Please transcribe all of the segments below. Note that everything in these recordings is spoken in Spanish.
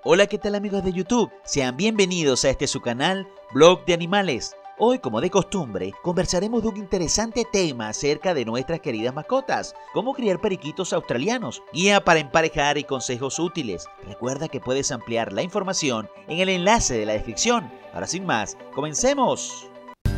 Hola, ¿qué tal amigos de YouTube? Sean bienvenidos a su canal, Blog de Animales. Hoy, como de costumbre, conversaremos de un interesante tema acerca de nuestras queridas mascotas, cómo criar periquitos australianos, guía para emparejar y consejos útiles. Recuerda que puedes ampliar la información en el enlace de la descripción. Ahora sin más, ¡comencemos!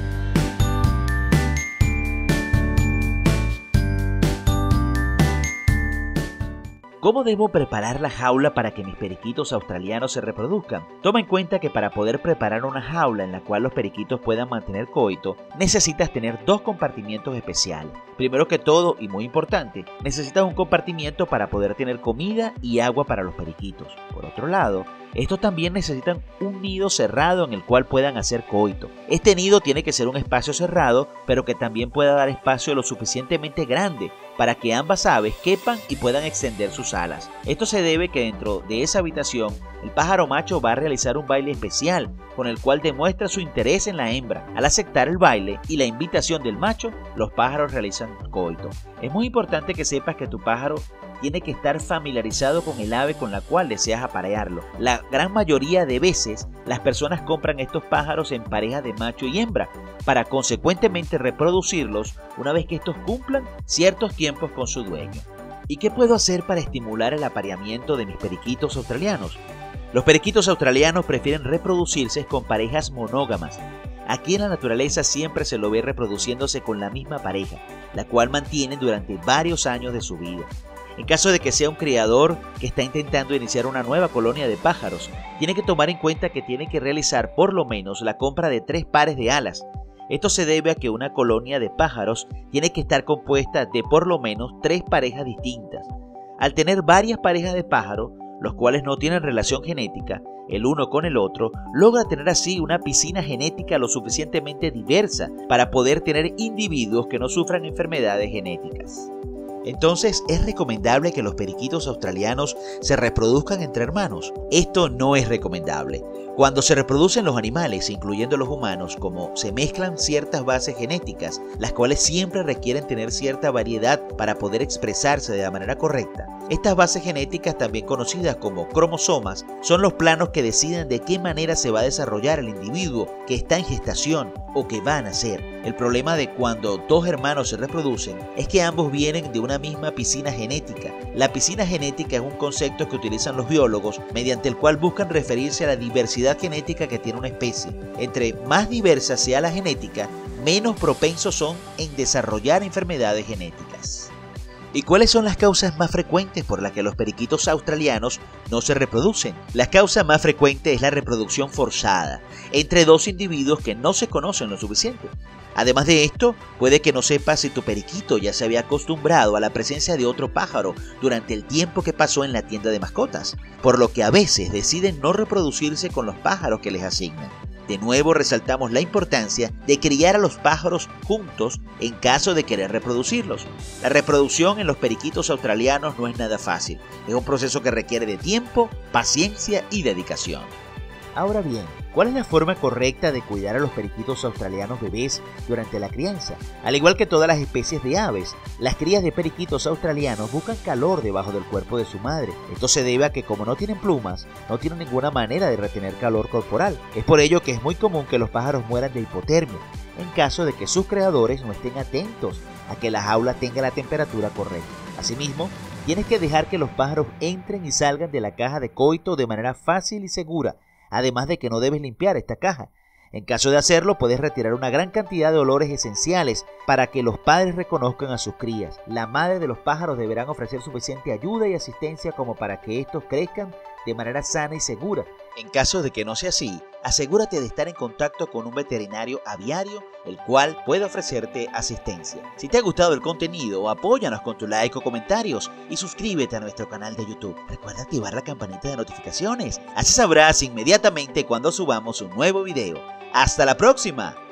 ¿Cómo debo preparar la jaula para que mis periquitos australianos se reproduzcan? Toma en cuenta que para poder preparar una jaula en la cual los periquitos puedan mantener coito, necesitas tener dos compartimientos especiales. Primero que todo, y muy importante, necesitas un compartimiento para poder tener comida y agua para los periquitos. Por otro lado, estos también necesitan un nido cerrado en el cual puedan hacer coito. Este nido tiene que ser un espacio cerrado, pero que también pueda dar espacio lo suficientemente grande para que ambas aves quepan y puedan extender sus alas. Esto se debe que dentro de esa habitación, el pájaro macho va a realizar un baile especial con el cual demuestra su interés en la hembra. Al aceptar el baile y la invitación del macho, los pájaros realizan coito. Es muy importante que sepas que tu pájaro tiene que estar familiarizado con el ave con la cual deseas aparearlo. La gran mayoría de veces, las personas compran estos pájaros en pareja de macho y hembra para consecuentemente reproducirlos una vez que estos cumplan ciertos tiempos con su dueño. ¿Y qué puedo hacer para estimular el apareamiento de mis periquitos australianos? Los periquitos australianos prefieren reproducirse con parejas monógamas. Aquí en la naturaleza siempre se lo ve reproduciéndose con la misma pareja, la cual mantienen durante varios años de su vida. En caso de que sea un criador que está intentando iniciar una nueva colonia de pájaros, tiene que tomar en cuenta que tiene que realizar por lo menos la compra de 3 pares de alas. Esto se debe a que una colonia de pájaros tiene que estar compuesta de por lo menos 3 parejas distintas. Al tener varias parejas de pájaros, los cuales no tienen relación genética, el uno con el otro, logra tener así una piscina genética lo suficientemente diversa para poder tener individuos que no sufran enfermedades genéticas. Entonces, ¿es recomendable que los periquitos australianos se reproduzcan entre hermanos? Esto no es recomendable. Cuando se reproducen los animales, incluyendo los humanos, como se mezclan ciertas bases genéticas, las cuales siempre requieren tener cierta variedad para poder expresarse de la manera correcta. Estas bases genéticas, también conocidas como cromosomas, son los planos que deciden de qué manera se va a desarrollar el individuo que está en gestación o que va a nacer. El problema de cuando dos hermanos se reproducen es que ambos vienen de una misma piscina genética. La piscina genética es un concepto que utilizan los biólogos mediante el cual buscan referirse a la diversidad genética que tiene una especie. Entre más diversa sea la genética, menos propensos son en desarrollar enfermedades genéticas. ¿Y cuáles son las causas más frecuentes por las que los periquitos australianos no se reproducen? La causa más frecuente es la reproducción forzada entre dos individuos que no se conocen lo suficiente. Además de esto, puede que no sepas si tu periquito ya se había acostumbrado a la presencia de otro pájaro durante el tiempo que pasó en la tienda de mascotas, por lo que a veces deciden no reproducirse con los pájaros que les asignan. De nuevo resaltamos la importancia de criar a los pájaros juntos en caso de querer reproducirlos. La reproducción en los periquitos australianos no es nada fácil. Es un proceso que requiere de tiempo, paciencia y dedicación. Ahora bien, ¿cuál es la forma correcta de cuidar a los periquitos australianos bebés durante la crianza? Al igual que todas las especies de aves, las crías de periquitos australianos buscan calor debajo del cuerpo de su madre. Esto se debe a que como no tienen plumas, no tienen ninguna manera de retener calor corporal. Es por ello que es muy común que los pájaros mueran de hipotermia, en caso de que sus creadores no estén atentos a que la jaula tenga la temperatura correcta. Asimismo, tienes que dejar que los pájaros entren y salgan de la caja de coito de manera fácil y segura. Además de que no debes limpiar esta caja. En caso de hacerlo, puedes retirar una gran cantidad de olores esenciales para que los padres reconozcan a sus crías. La madre de los pájaros deberán ofrecer suficiente ayuda y asistencia como para que estos crezcan de manera sana y segura. En caso de que no sea así, asegúrate de estar en contacto con un veterinario aviario, el cual puede ofrecerte asistencia. Si te ha gustado el contenido, apóyanos con tu like o comentarios y suscríbete a nuestro canal de YouTube. Recuerda activar la campanita de notificaciones, así sabrás inmediatamente cuando subamos un nuevo video. ¡Hasta la próxima!